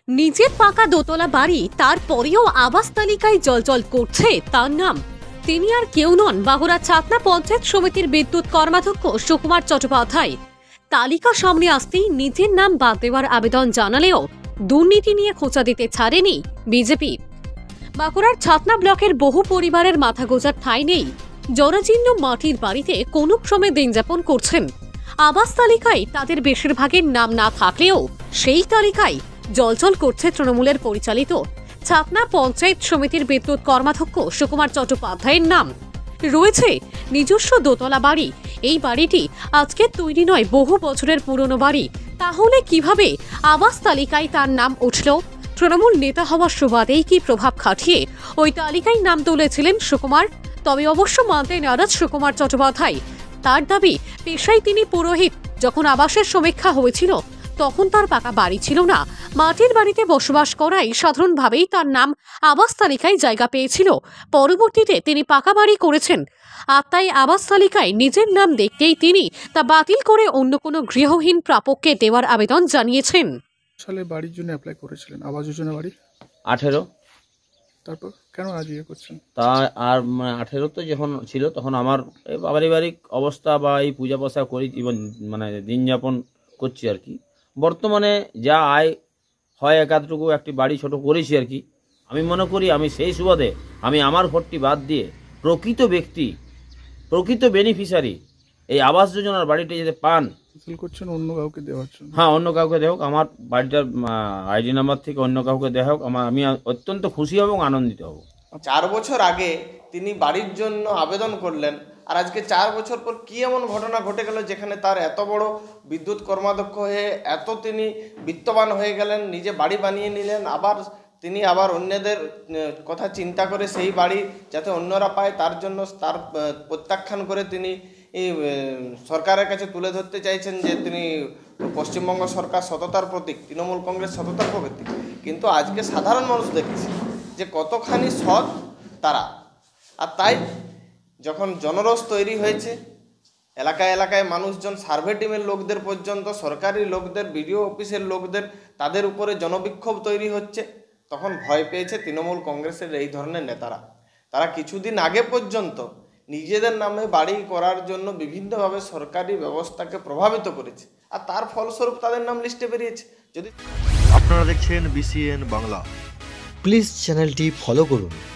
নিজের পাকা দোতলা বাড়ি, তারপরেও আবাস তালিকায় জলজল করছে তার নাম। তিনি আর কেউ নন, বাহুরা ছাতনা পঞ্চায়েত সমিতির বিদ্যুৎ কর্মাধ্যক্ষ সুকুমার চট্টোপাধ্যায়। তালিকা সামনে আসতেই নিজের নাম বাদ দেওয়ার আবেদন জানালেও দুর্নীতি নিয়ে খোঁচা দিতে ছাড়েনি বিজেপি। বাঁকুড়ার ছাতনা ব্লকের বহু পরিবারের মাথা গোঁজার ঠাঁই নেই। জরাজীর্ণ মাটির বাড়িতে কোনো ক্রমে দিন যাপন করছেন। আবাস তালিকায় তাদের বেশিরভাগের নাম না থাকলেও সেই তালিকায় জলজল করছে তৃণমূলের পরিচালিত ছাতনা পঞ্চায়েত সমিতির বিদ্যুৎ কর্মাধ্যক্ষ সুকুমার চট্টোপাধ্যায়ের নাম। রয়েছে নিজস্ব দোতলা বাড়ি। এই বাড়িটি আজকে তৈরি নয়, বহু বছরের পুরনো বাড়ি। তাহলে কিভাবে আবাস তালিকায় তার নাম উঠল? তৃণমূল নেতা হওয়ার সুবাদেই কি প্রভাব খাটিয়ে ওই তালিকায় নাম তুলেছিলেন সুকুমার? তবে অবশ্য মানতে নারাজ সুকুমার চট্টোপাধ্যায়। তার দাবি, পেশায় তিনি পুরোহিত। যখন আবাসের সমীক্ষা হয়েছিল তখন তার পাকা বাড়ি ছিল না, মাটির বাড়িতে বসবাস করায় সাধারণভাবেই তার নাম আবাস তালিকায় জায়গা পেয়েছিল। পরবর্তীতে তিনি পাকা বাড়ি করেছেন, আর তাই আবাস তালিকায় নিজের নাম দেখতেই তিনি তা বাতিল করে অন্য কোনো গৃহহীন প্রাপককে দেওয়ার আবেদন জানিয়েছেন। সালে বাড়ির জন্য অ্যাপ্লাই করেছিলেন, আবাস যোজনা বাড়ি 18। তারপর কেন আজ ইয়ে করছেন? তা আর 18 যখন ছিল তখন আমার পারিবারিক অবস্থা বা এই পূজা পাশা করি, জীবন দিন যাপন করছি আর কি। বর্তমানে যা আয় হয় একাধটুকু একটি বাড়ি ছোট করেছি আর কি। আমি মনে করি আমি সেই সুবাদে আমি আমার ভোটটি বাদ দিয়ে প্রকৃত ব্যক্তি, প্রকৃত বেনিফিশিয়ারি এই আবাস যোজনার বাড়িটি যাতে পান করছেন অন্য কাউকে দেওয়ার জন্য। হ্যাঁ, অন্য কাউকে দেওয়া হোক, আমার বাড়িটার আইডি নাম্বার থেকে অন্য কাউকে দেওয়া হোক, আমি অত্যন্ত খুশি হব এবং আনন্দিত হব। 4 বছর আগে তিনি বাড়ির জন্য আবেদন করলেন, আর আজকে 4 বছর পর কি এমন ঘটনা ঘটে গেল যেখানে তার এত বড় বিদ্যুৎ কর্মাধ্যক্ষ হয়ে এত তিনি বিত্তবান হয়ে গেলেন, নিজে বাড়ি বানিয়ে নিলেন, আবার তিনি অন্যদের কথা চিন্তা করে সেই বাড়ি যাতে অন্যরা পায় তার জন্য তার প্রত্যাখ্যান করে তিনি সরকারের কাছে তুলে ধরতে চাইছেন যে তিনি পশ্চিমবঙ্গ সরকার সততার প্রতীক, তৃণমূল কংগ্রেস সততার প্রতীক। কিন্তু আজকে সাধারণ মানুষ দেখছে যে কতখানি সৎ তারা। আর তাই যখন জনরোষ তৈরি হয়েছে, এলাকায় এলাকায় মানুষজন, সার্ভে টিমের লোকদের পর্যন্ত, সরকারি লোকদের, বিডিও অফিসের লোকদের, তাদের উপরে জনবিক্ষোভ তৈরি হচ্ছে, তখন ভয় পেয়েছে তৃণমূল কংগ্রেসের এই ধরনের নেতারা। তারা কিছুদিন আগে পর্যন্ত নিজেদের নামে বাড়ি করার জন্য বিভিন্নভাবে সরকারি ব্যবস্থাকে প্রভাবিত করেছে, আর তার ফলস্বরূপ তাদের নাম লিস্টে বেরিয়েছে। যদি আপনারা দেখছেন BCN বাংলা, প্লিজ চ্যানেলটি ফলো করুন।